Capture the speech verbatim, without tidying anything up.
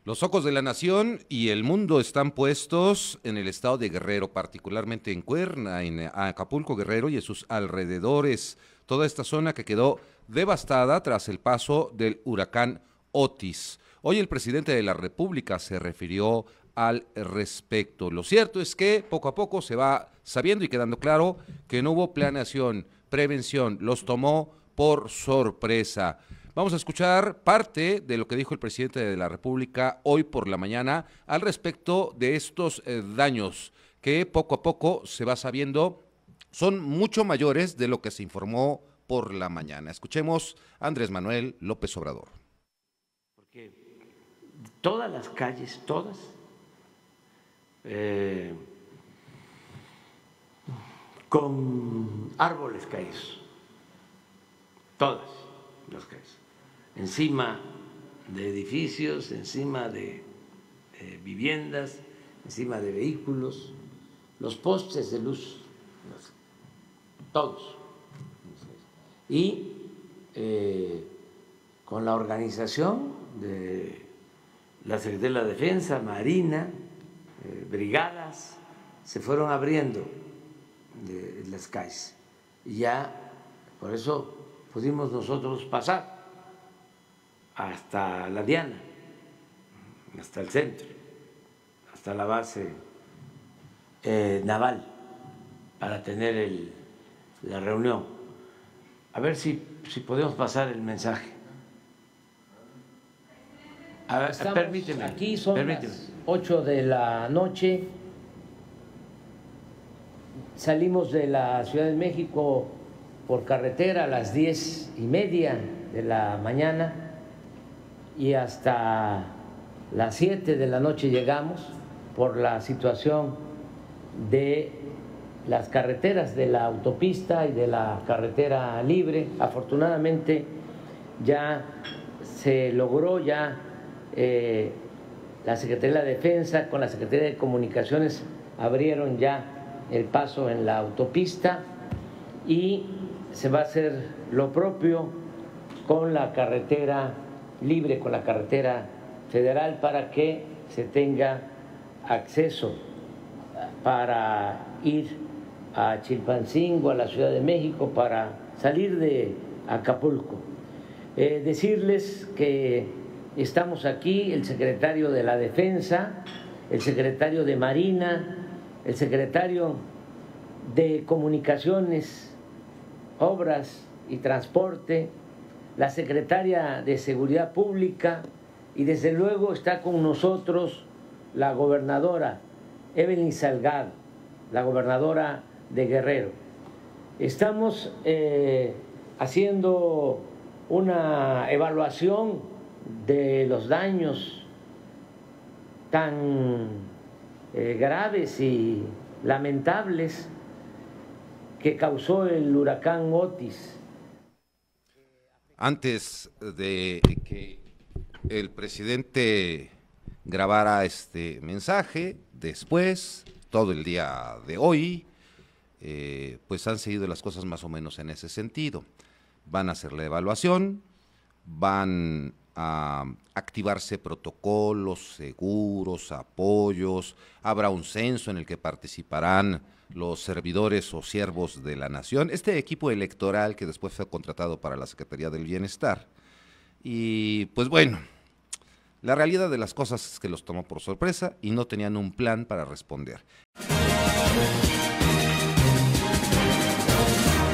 Los ojos de la nación y el mundo están puestos en el estado de Guerrero, particularmente en Cuerna, en Acapulco, Guerrero y en sus alrededores. Toda esta zona que quedó devastada tras el paso del huracán Otis. Hoy el presidente de la República se refirió al respecto. Lo cierto es que poco a poco se va sabiendo y quedando claro que no hubo planeación, prevención, los tomó por sorpresa. Vamos a escuchar parte de lo que dijo el presidente de la República hoy por la mañana al respecto de estos eh, daños que poco a poco se va sabiendo son mucho mayores de lo que se informó por la mañana. Escuchemos a Andrés Manuel López Obrador. Porque todas las calles, todas, eh, con árboles caídos, todas las calles, encima de edificios, encima de eh, viviendas, encima de vehículos, los postes de luz, todos. Y eh, con la organización de la Secretaría de la Defensa, Marina, eh, brigadas, se fueron abriendo de las calles. Y ya, por eso pudimos nosotros pasar hasta la Diana, hasta el centro, hasta la base eh, naval, para tener el, la reunión. A ver si, si podemos pasar el mensaje. A ver, Estamos permíteme. Aquí son permíteme. las ocho de la noche. Salimos de la Ciudad de México por carretera a las diez y media de la mañana y hasta las siete de la noche llegamos por la situación de las carreteras, de la autopista y de la carretera libre. Afortunadamente ya se logró, ya eh, la Secretaría de la Defensa con la Secretaría de Comunicaciones abrieron ya el paso en la autopista y se va a hacer lo propio con la carretera libre, con la carretera federal, para que se tenga acceso para ir a Chilpancingo, a la Ciudad de México, para salir de Acapulco. Eh, decirles que estamos aquí, el secretario de la Defensa, el secretario de Marina, el secretario de Comunicaciones, Obras y Transporte, la secretaria de Seguridad Pública y desde luego está con nosotros la gobernadora Evelyn Salgado, la gobernadora de Guerrero. Estamos eh, haciendo una evaluación de los daños tan eh, graves y lamentables que causó el huracán Otis. Antes de que el presidente grabara este mensaje, después, todo el día de hoy, eh, pues han seguido las cosas más o menos en ese sentido. Van a hacer la evaluación, van a activarse protocolos, seguros, apoyos, habrá un censo en el que participarán los servidores o siervos de la nación, este equipo electoral que después fue contratado para la Secretaría del Bienestar. Y pues bueno, la realidad de las cosas es que los tomó por sorpresa y no tenían un plan para responder.